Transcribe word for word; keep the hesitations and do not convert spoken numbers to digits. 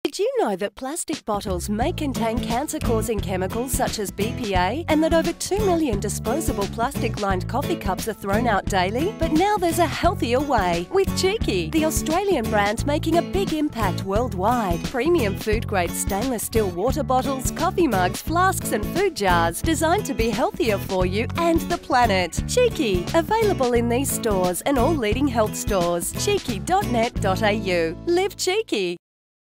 Did you know that plastic bottles may contain cancer-causing chemicals such as B P A, and that over two million disposable plastic-lined coffee cups are thrown out daily? But now there's a healthier way with Cheeki, the Australian brand making a big impact worldwide. Premium food-grade stainless steel water bottles, coffee mugs, flasks and food jars designed to be healthier for you and the planet. Cheeki, available in these stores and all leading health stores. cheeki dot net dot a u. Live cheeky!